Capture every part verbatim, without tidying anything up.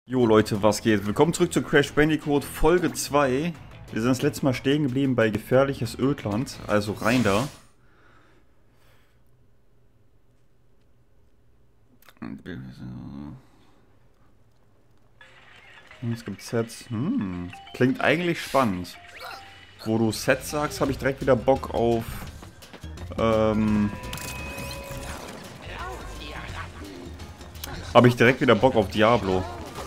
Jo Leute, was geht? Willkommen zurück zu Crash Bandicoot Folge zwei. Wir sind das letzte Mal stehen geblieben bei gefährliches Ödland, also rein da. Es gibt Sets. Hm, klingt eigentlich spannend. Wo du Sets sagst, habe ich direkt wieder Bock auf... Ähm... Habe ich direkt wieder Bock auf Diablo.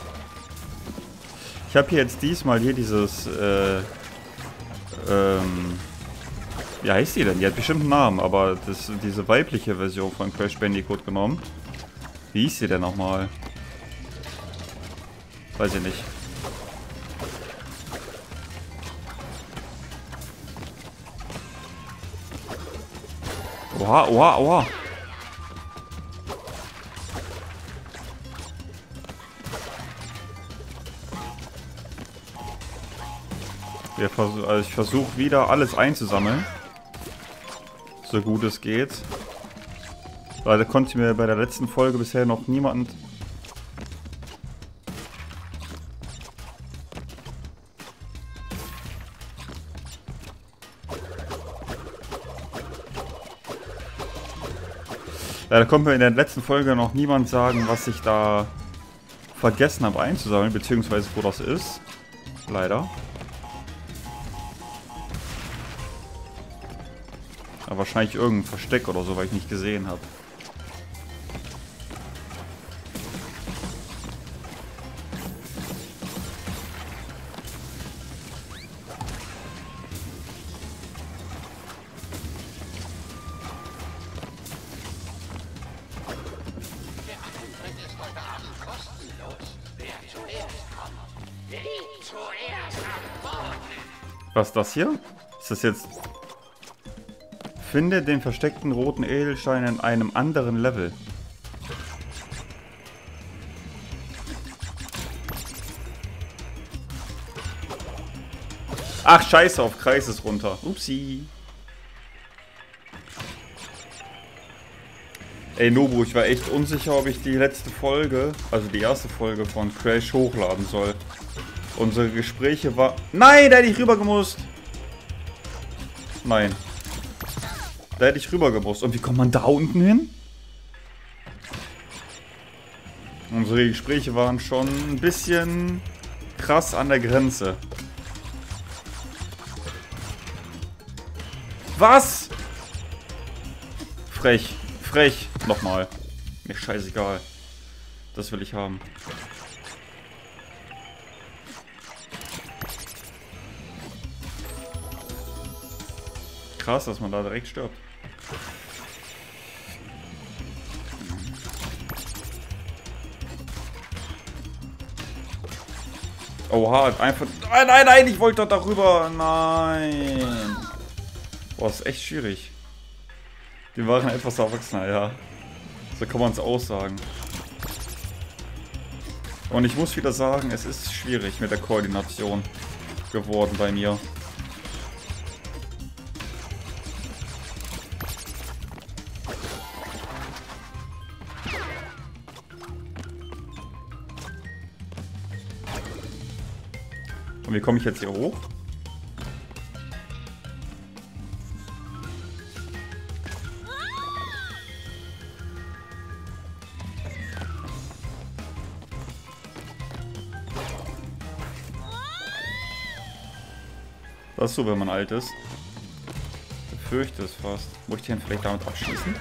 Ich habe hier jetzt diesmal hier dieses, äh, ähm, wie heißt die denn? Die hat bestimmt einen Namen, aber das, diese weibliche Version von Crash Bandicoot genommen. Wie hieß die denn nochmal? Weiß ich nicht. Oha, oha, oha. Wir vers also ich versuche wieder alles einzusammeln. So gut es geht. Weil da konnte mir bei der letzten Folge bisher noch niemand... Ja, da konnte mir in der letzten Folge noch niemand sagen, was ich da vergessen habe einzusammeln, beziehungsweise wo das ist. Leider. Aber wahrscheinlich irgendein Versteck oder so, weil ich nicht gesehen habe. Was ist das hier? Ist das jetzt... Finde den versteckten roten Edelstein in einem anderen Level. Ach, scheiße, auf Kreis ist runter. Upsi. Ey, Nobu, ich war echt unsicher, ob ich die letzte Folge, also die erste Folge von Crash hochladen soll. Unsere Gespräche war... Nein, da hätte ich rüber gemusst. Nein. Da hätte ich rüber gemusst. Und wie kommt man da unten hin? Unsere Gespräche waren schon ein bisschen krass an der Grenze. Was? Frech. Frech. Nochmal. Mir scheißegal. Das will ich haben. Krass, dass man da direkt stirbt. Oha, einfach... Nein, nein, nein, ich wollte doch darüber. Nein. Boah, ist echt schwierig. Die waren etwas erwachsener, ja. So kann man es auch sagen. Und ich muss wieder sagen, es ist schwierig mit der Koordination geworden bei mir. Und wie komme ich jetzt hier hoch? Das ist so, wenn man alt ist. Ich befürchte es fast. Muss ich den vielleicht damit abschießen?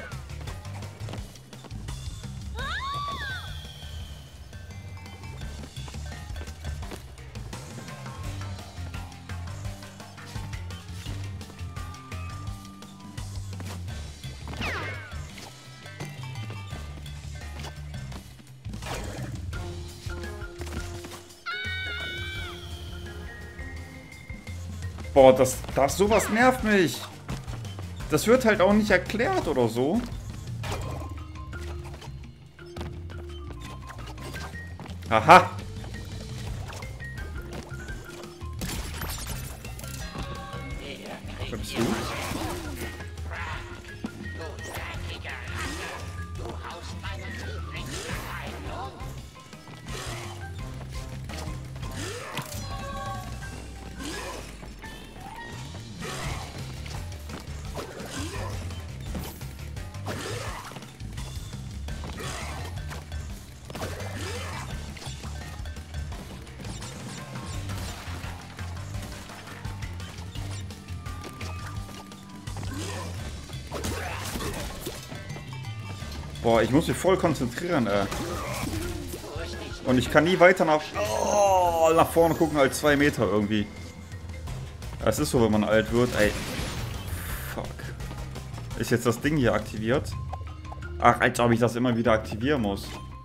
Boah, das, das sowas nervt mich. Das wird halt auch nicht erklärt oder so. Aha. Wer bist du? Boah, ich muss mich voll konzentrieren, ey. Und ich kann nie weiter nach, oh, nach vorne gucken als zwei Meter irgendwie. Es ist so, wenn man alt wird, ey. Fuck. Ist jetzt das Ding hier aktiviert? Ach, als ob ich das immer wieder aktivieren muss.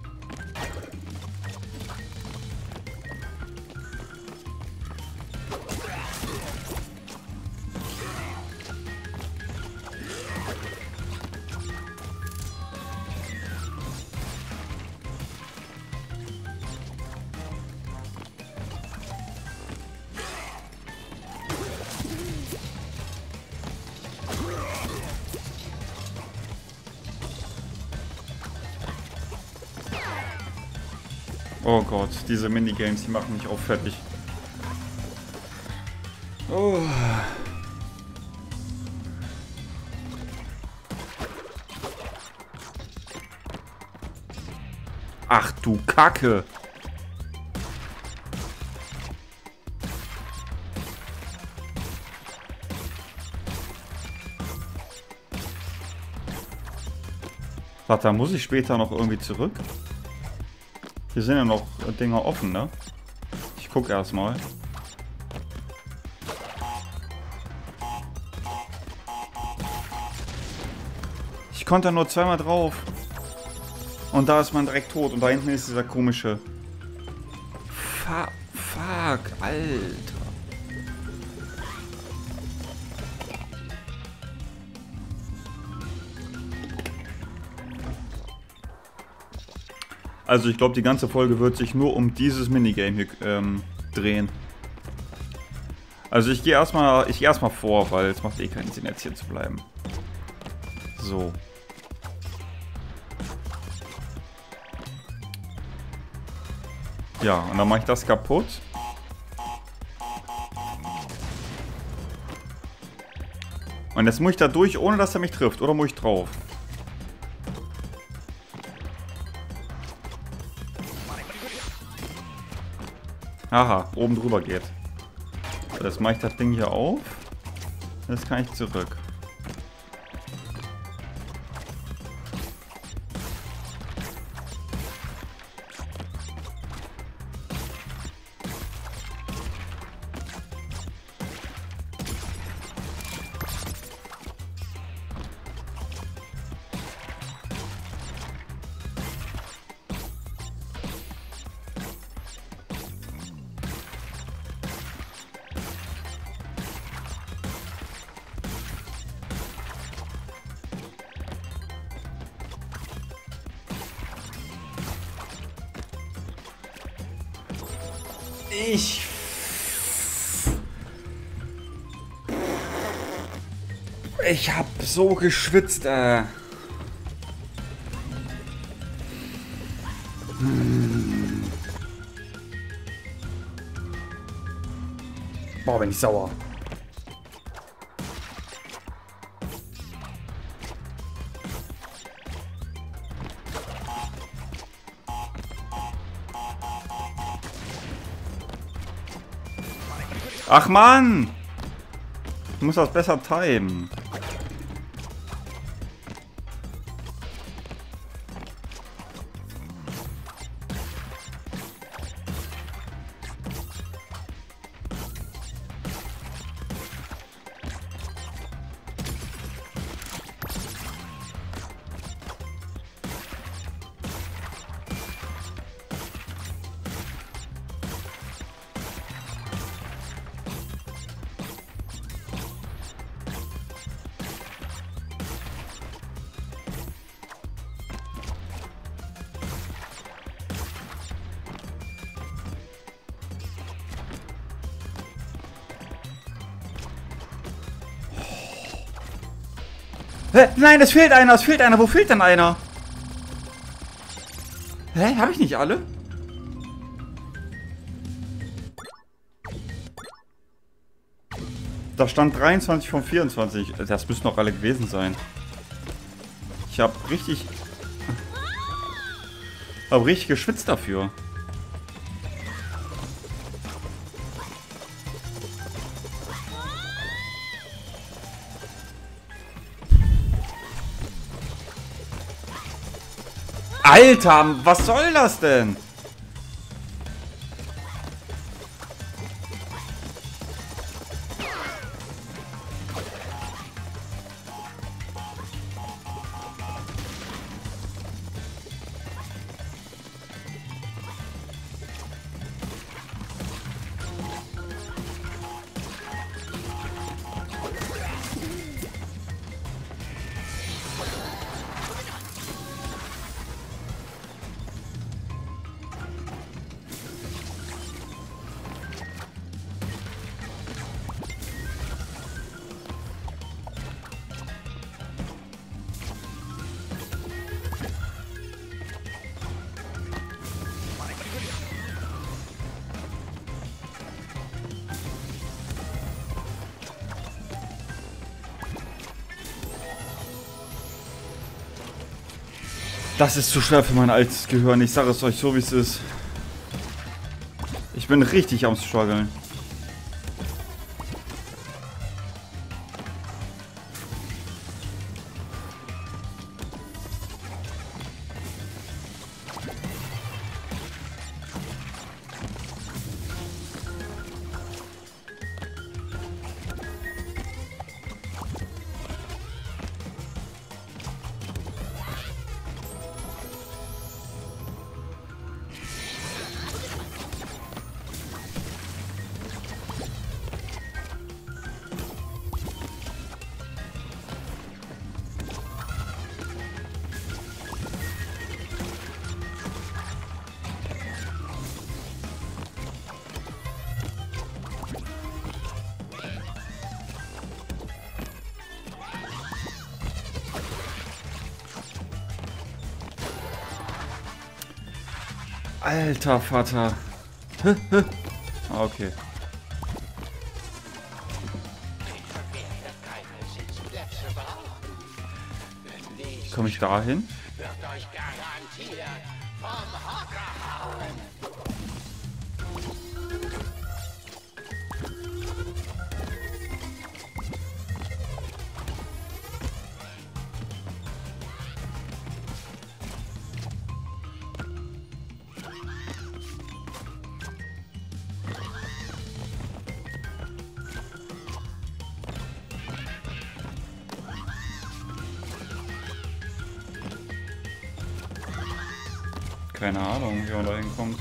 Oh Gott, diese Minigames, die machen mich auch fertig. Oh. Ach du Kacke. Warte, muss ich später noch irgendwie zurück? Hier sind ja noch Dinger offen, ne? Ich guck erstmal. Ich konnte nur zweimal drauf. Und da ist man direkt tot. Und da hinten ist dieser komische... Fuck, fuck, Alter. Also ich glaube, die ganze Folge wird sich nur um dieses Minigame hier ähm, drehen. Also ich gehe erstmal ich gehe erstmal vor, weil es macht eh keinen Sinn, jetzt hier zu bleiben. So. Ja, und dann mache ich das kaputt. Und jetzt muss ich da durch, ohne dass er mich trifft. Oder muss ich drauf? Aha, oben drüber geht. Jetzt mache ich das Ding hier auf. Jetzt kann ich zurück. Ich... Ich hab so geschwitzt, äh. Hm. Boah, bin ich sauer. Ach Mann! Ich muss das besser timen. Hä? Nein, es fehlt einer, es fehlt einer. Wo fehlt denn einer? Hä? Habe ich nicht alle? Da stand dreiundzwanzig von vierundzwanzig. Das müssen doch alle gewesen sein. Ich habe richtig... habe richtig geschwitzt dafür. Alter, was soll das denn? Das ist zu schwer für mein altes Gehirn. Ich sage es euch so, wie es ist. Ich bin richtig am struggeln. Alter Vater. Ah, okay. Komme ich da hin? Keine Ahnung, wie man da hinkommt.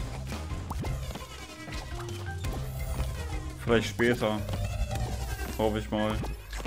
Vielleicht später. Hoffe ich mal.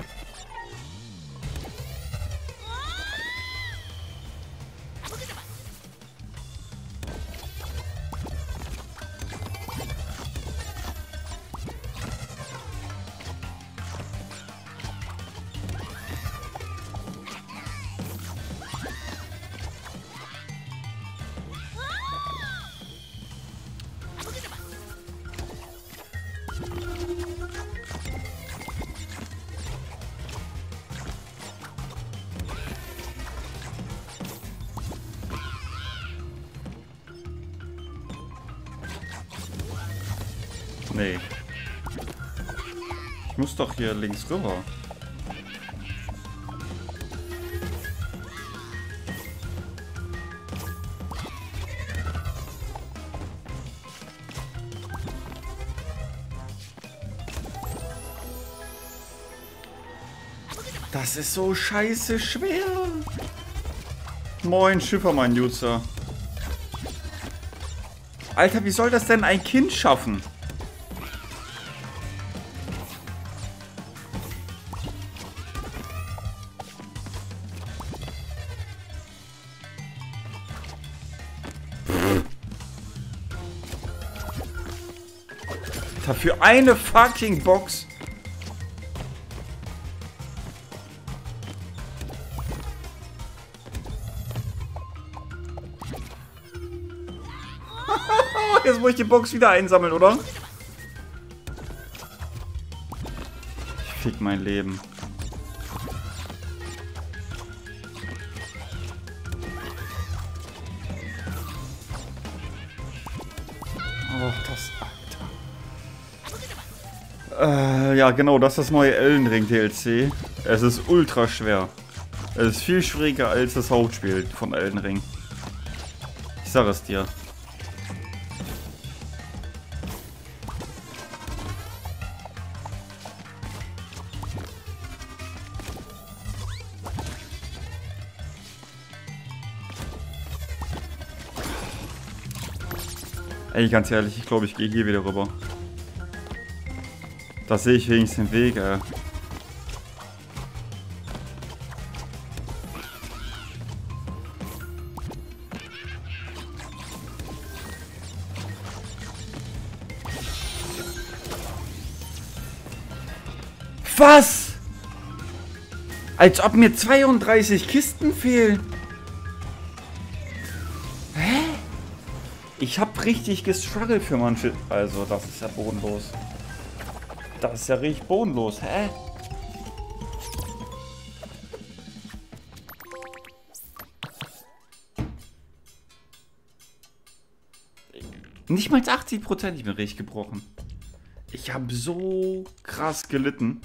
Nee. Ich muss doch hier links rüber. Das ist so scheiße schwer. Moin, Schiffermann-User. Alter, wie soll das denn ein Kind schaffen? Für eine fucking Box. Jetzt muss ich die Box wieder einsammeln, oder? Ich fick mein Leben. Oh, das... Äh, ja, genau, das ist das neue Elden Ring D L C. Es ist ultra schwer. Es ist viel schwieriger als das Hauptspiel von Elden Ring. sag es dir. Ey, ganz ehrlich, ich glaube, ich gehe hier wieder rüber. Da sehe ich wenigstens den Weg, ey. Was? Als ob mir zweiunddreißig Kisten fehlen. Hä? Ich hab richtig gestruggelt für manche. Also, das ist ja bodenlos. Das ist ja richtig bodenlos. Hä? Nicht mal achtzig Prozent, ich bin richtig gebrochen. Ich habe so krass gelitten.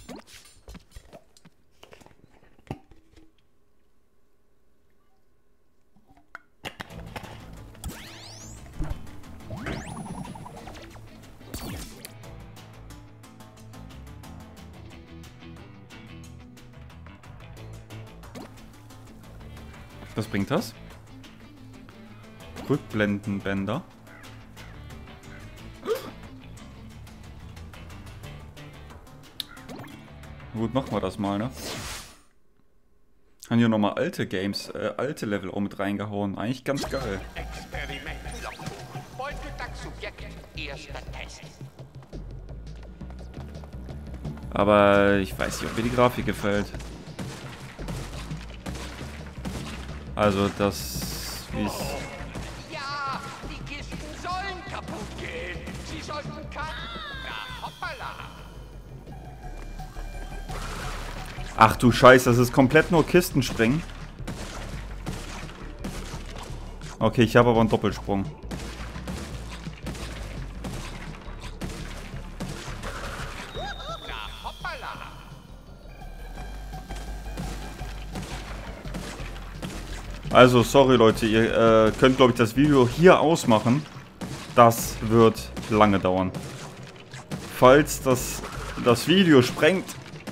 Was bringt das? Rückblendenbänder. Gut, machen wir das mal, ne? Haben hier nochmal alte Games, äh, alte Level auch mit reingehauen. Eigentlich ganz geil. Experiment Logbuch. Beuteltag-Subjekt, erster Test. Aber ich weiß nicht, ob mir die Grafik gefällt. Also das... Wie es... Ja, die Kisten sollen kaputt gehen. Sie sollten kein... Na, hoppala. Ach du Scheiße, das ist komplett nur Kisten springen. Okay, ich habe aber einen Doppelsprung. Na, hoppala. Also, sorry Leute, ihr äh, könnt glaube ich das Video hier ausmachen. Das wird lange dauern. Falls das, das Video sprengt,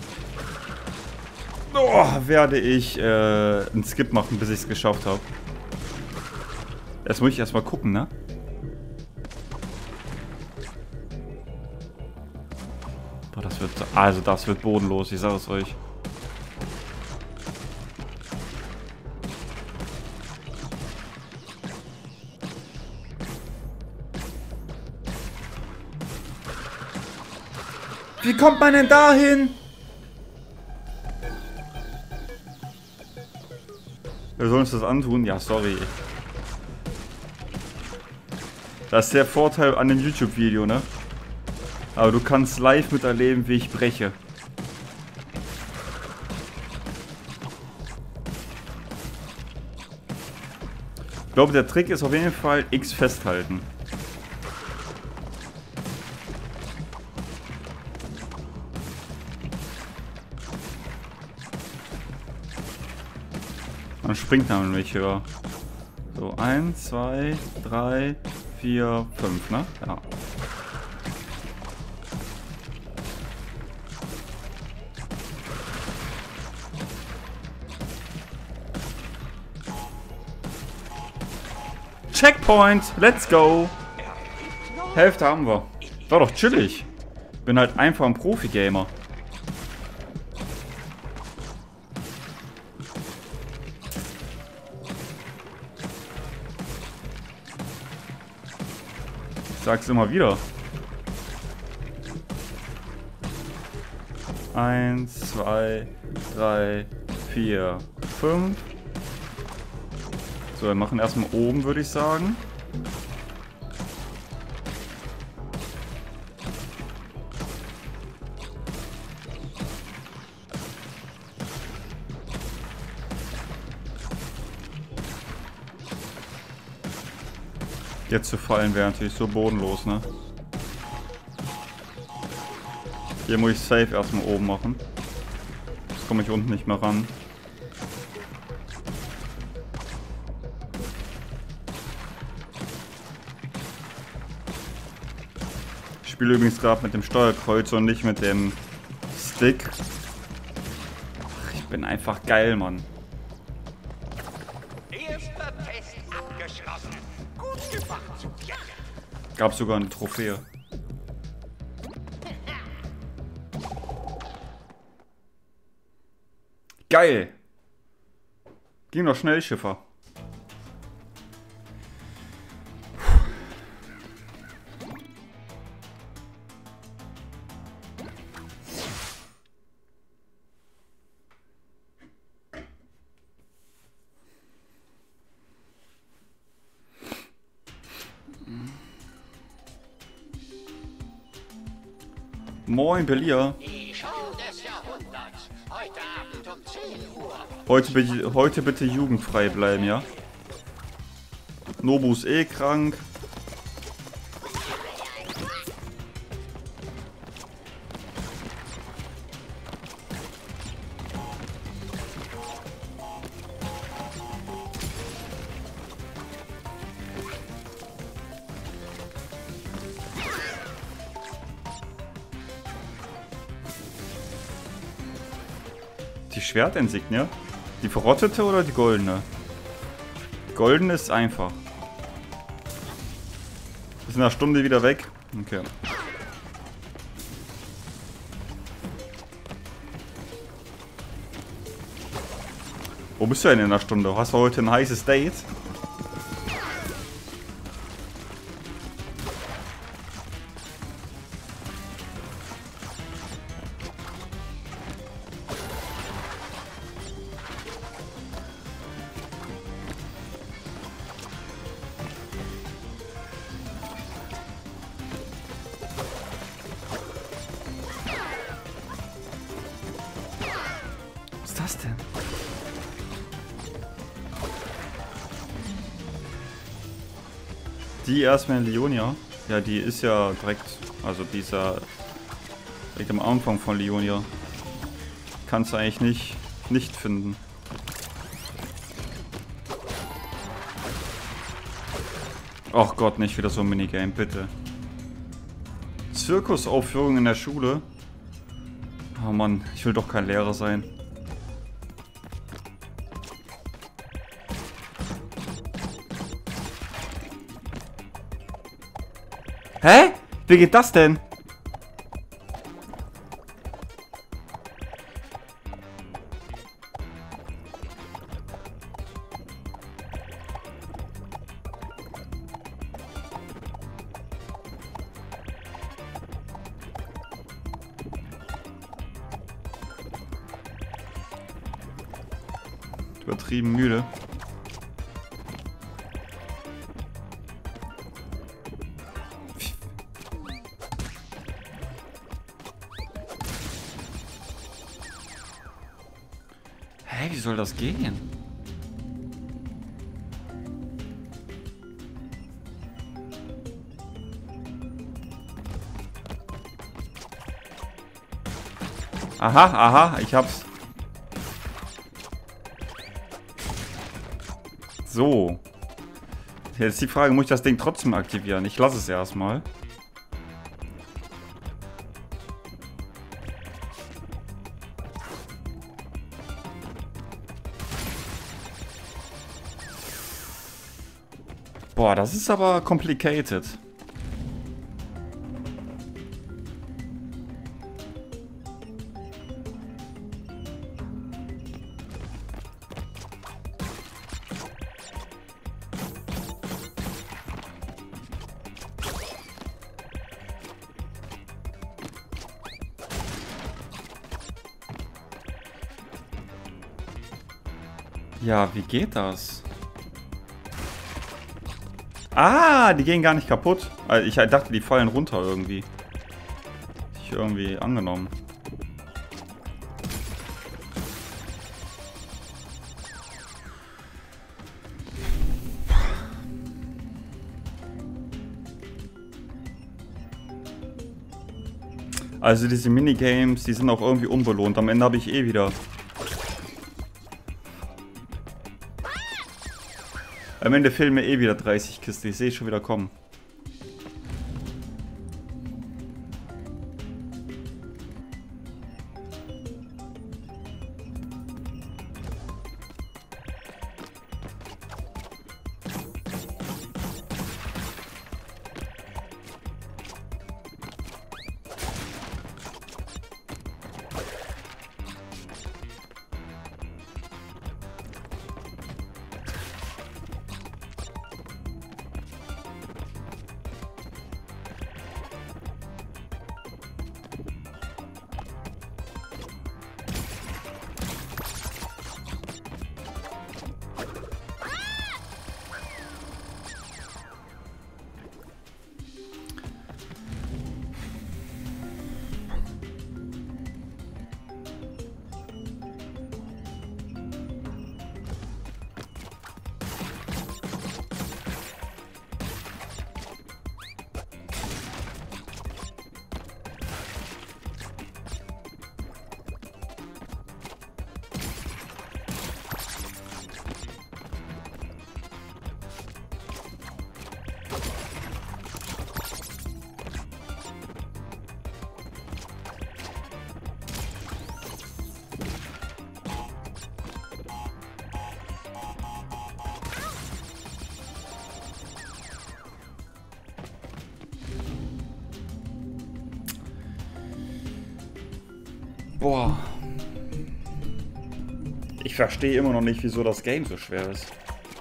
oh, werde ich äh, einen Skip machen, bis ich es geschafft habe. Jetzt muss ich erstmal gucken, ne? Boah, das wird, also das wird bodenlos, ich sage es euch. Wie kommt man denn dahin? Wir sollen uns das antun? Ja, sorry. Das ist der Vorteil an dem YouTube-Video, ne? Aber du kannst live miterleben, wie ich breche. Ich glaube, der Trick ist auf jeden Fall X festhalten. Man springt nämlich höher. So, eins, zwei, drei, vier, fünf, ne? Ja. Checkpoint, let's go. Hälfte haben wir. War doch chillig. Bin halt einfach ein Profi-Gamer. Ich sag's immer wieder. Eins, zwei, drei, vier, fünf. So, wir machen erstmal oben, würde ich sagen. Jetzt zu fallen wäre natürlich so bodenlos, ne? Hier muss ich safe erstmal oben machen. Jetzt komme ich unten nicht mehr ran. Ich spiele übrigens gerade mit dem Steuerkreuz und nicht mit dem Stick. Ach, ich bin einfach geil, Mann. Erster Test abgeschlossen. Gut gemacht, Subjekt. Gab sogar eine Trophäe. Geil! Ging doch schnell, Schiffer. Moin, Belia. Die Show des Jahrhunderts. Heute Abend um zehn Uhr. Heute, bitte- heute bitte jugendfrei bleiben, ja? Nobu ist eh krank. Die Schwertinsignie? Die verrottete oder die goldene? Die goldene ist einfach. Ist in einer Stunde wieder weg. Okay. Wo bist du denn in einer Stunde? Hast du heute ein heißes Date? Was ist das denn? Die erstmal in Leonia. Ja, die ist ja direkt, also dieser direkt am Anfang von Leonia. Kannst du eigentlich nicht, nicht finden. Ach Gott, nicht wieder so ein Minigame, bitte. Zirkusaufführung in der Schule. Oh Mann, ich will doch kein Lehrer sein. Hä? Wie geht das denn? Übertrieben müde. Hä, wie soll das gehen? Aha, aha, ich hab's. So. Jetzt ist die Frage, muss ich das Ding trotzdem aktivieren? Ich lasse es erstmal. Boah, das ist aber complicated. Ja, wie geht das? Ah, die gehen gar nicht kaputt. Also ich dachte, die fallen runter irgendwie. Ich irgendwie angenommen. Also diese Minigames, die sind auch irgendwie unbelohnt. Am Ende habe ich eh wieder... Am Ende fehlen mir eh wieder dreißig Kisten. Ich sehe schon wieder kommen. Boah. Ich verstehe immer noch nicht, wieso das Game so schwer ist.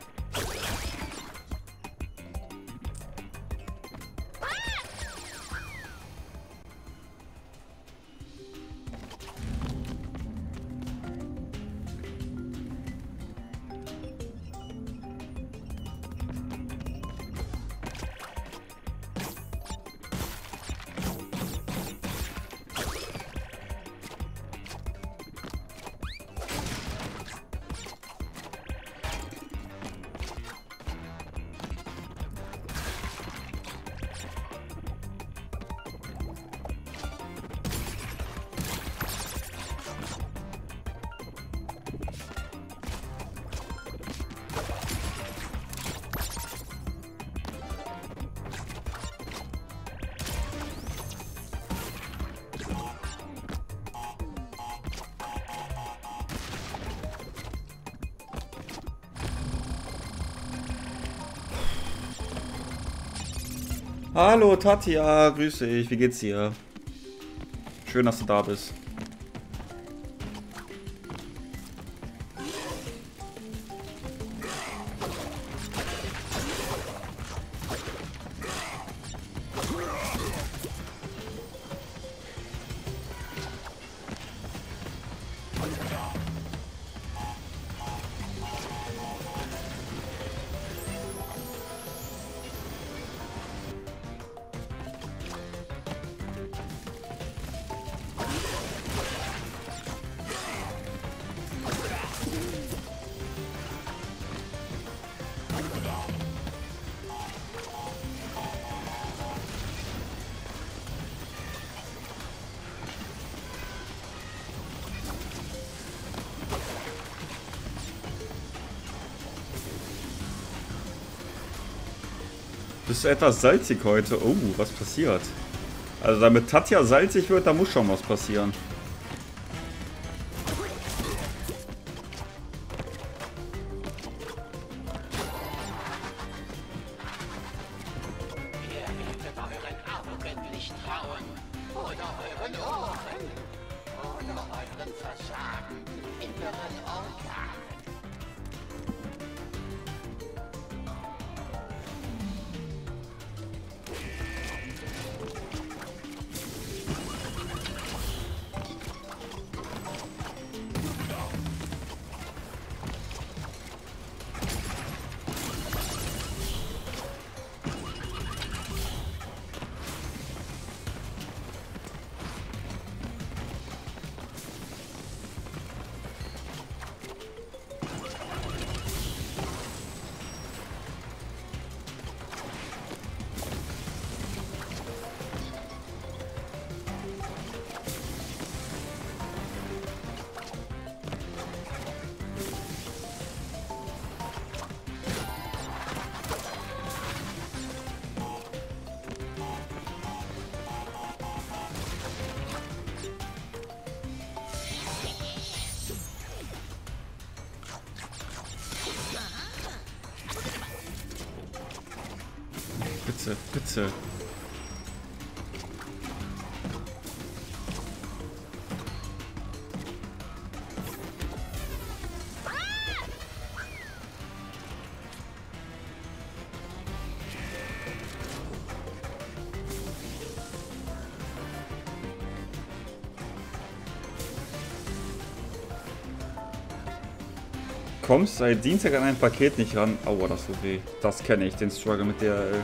Hallo Tatja, grüße dich, wie geht's dir? Schön, dass du da bist. Bist du etwas salzig heute? Oh, was passiert? Also damit Tatja salzig wird, da muss schon was passieren. Ihr werdet euren Augen nicht trauen. Oder euren Ohren. Oder euren versagenden inneren Organ. Bitte, bitte. Kommst seit Dienstag an ein Paket nicht ran. Aua, das tut weh. Das kenne ich, den Struggle mit der... Äh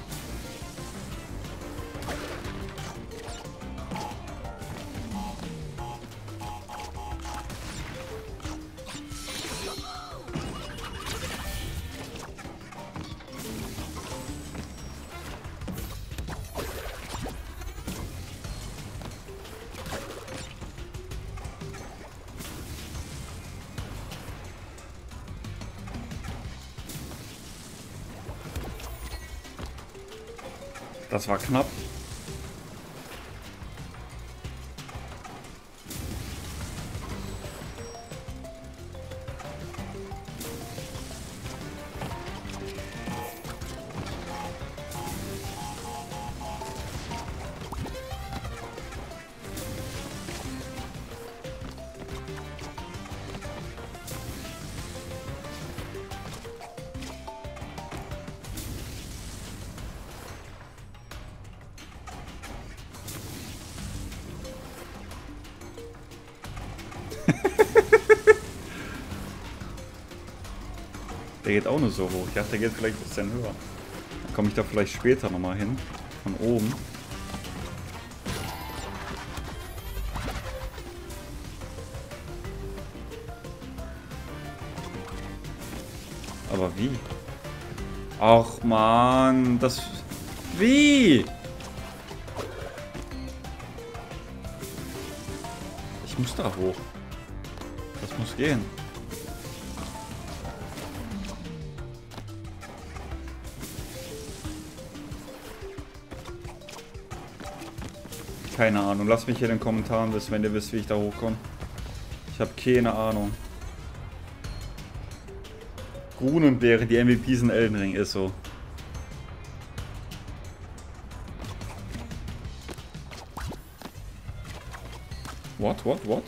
Das war knapp. Der geht auch nur so hoch. Ich dachte, der geht vielleicht ein bisschen höher. Dann komme ich da vielleicht später nochmal hin. Von oben. Aber wie? Ach man, das... Wie? Ich muss da hoch. Das muss gehen. Keine Ahnung. Lasst mich hier in den Kommentaren wissen, wenn ihr wisst, wie ich da hochkomme. Ich habe keine Ahnung. Runenbeere, die M V Ps in Elden Ring, ist so. What, what, what?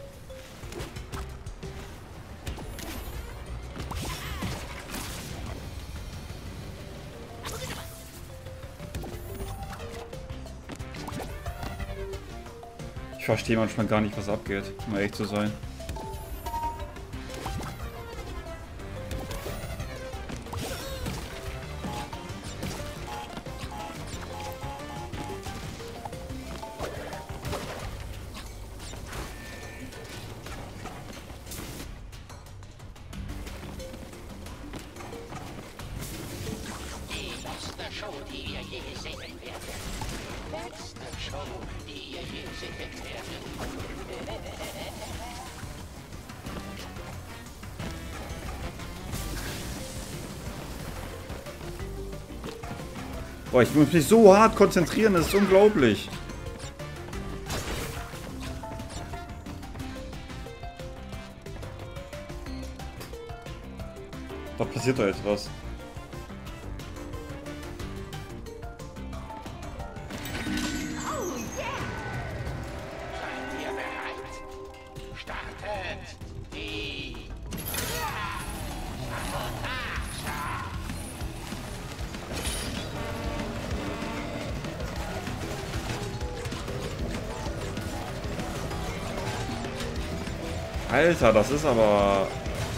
Ich verstehe manchmal gar nicht, was abgeht, um ehrlich zu sein. Show, die ihr je sehen werdet. Letzte Show, die ihr je sehen werdet. Boah, ich muss mich so hart konzentrieren, das ist unglaublich. Da passiert doch jetzt was. Alter, das ist aber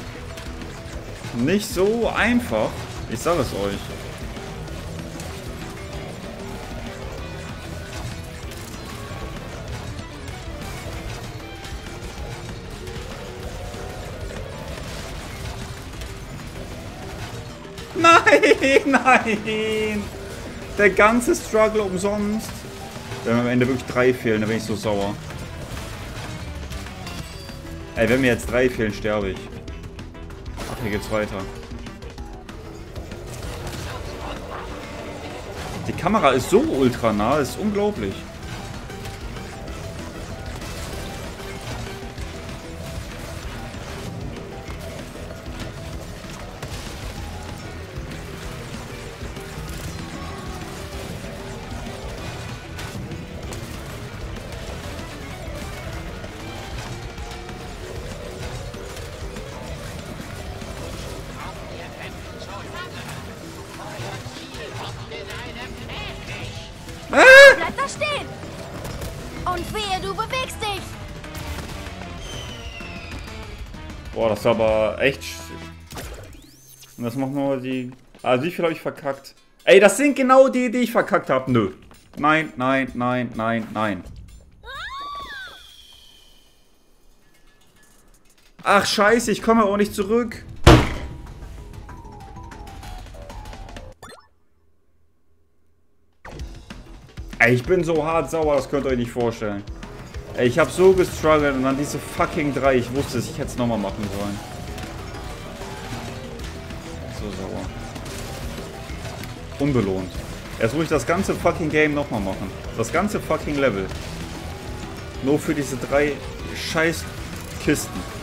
nicht so einfach. Ich sage es euch. Nein, nein. Der ganze Struggle umsonst. Wenn mir am Ende wirklich drei fehlen, dann bin ich so sauer. Ey, wenn mir jetzt drei fehlen, sterbe ich. Ach, hier geht's weiter. Die Kamera ist so ultra nah, ist unglaublich. Bleib da stehen! Und wehe, du bewegst dich! Boah, das ist aber echt... Und das machen wir die... Also wie viel habe ich verkackt? Ey, das sind genau die, die ich verkackt habe. Nö. Nein, nein, nein, nein, nein. Ach scheiße, ich komme auch nicht zurück. Ey, ich bin so hart sauer, das könnt ihr euch nicht vorstellen. Ey, ich habe so gestruggelt und dann diese fucking drei. Ich wusste es, ich hätte es nochmal machen sollen. So sauer. Unbelohnt. Jetzt muss ich das ganze fucking Game nochmal machen. Das ganze fucking Level. Nur für diese drei scheiß Kisten.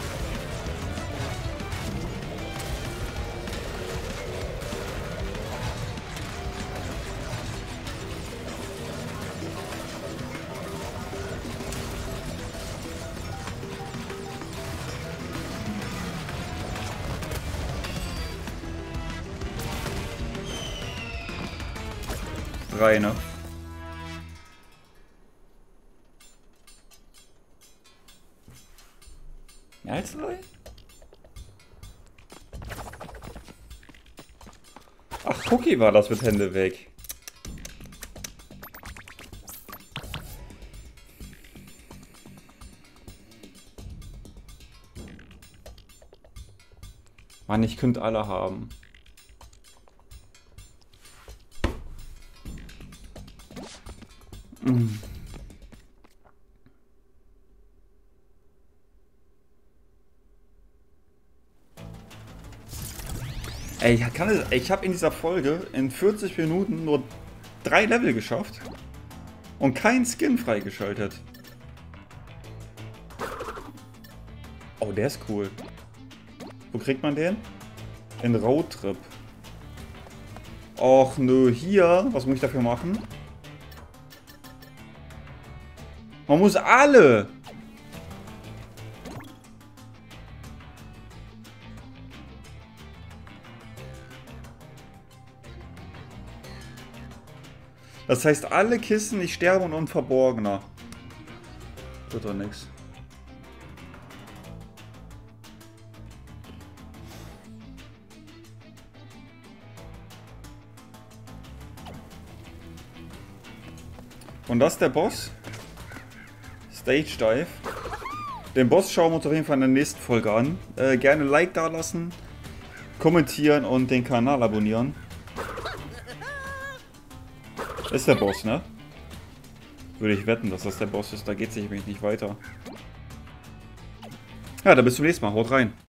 Drei, ne? Mehr als drei? Ach, Cookie war das mit Hände weg. Mann, ich könnte alle haben. Mm. Ey, ich kann es, ich habe in dieser Folge in vierzig Minuten nur drei Level geschafft und kein Skin freigeschaltet. Oh, der ist cool. Wo kriegt man den? In Roadtrip. Och nö, hier. Was muss ich dafür machen? Man muss alle. Das heißt, alle Kisten, ich sterbe und unverborgener. Wird doch nix. Und das ist der Boss. Stage Dive. Den Boss schauen wir uns auf jeden Fall in der nächsten Folge an. Äh, gerne Like da lassen, kommentieren und den Kanal abonnieren. Das ist der Boss, ne? Würde ich wetten, dass das der Boss ist. Da geht es nämlich nicht weiter. Ja, dann bis zum nächsten Mal. Haut rein.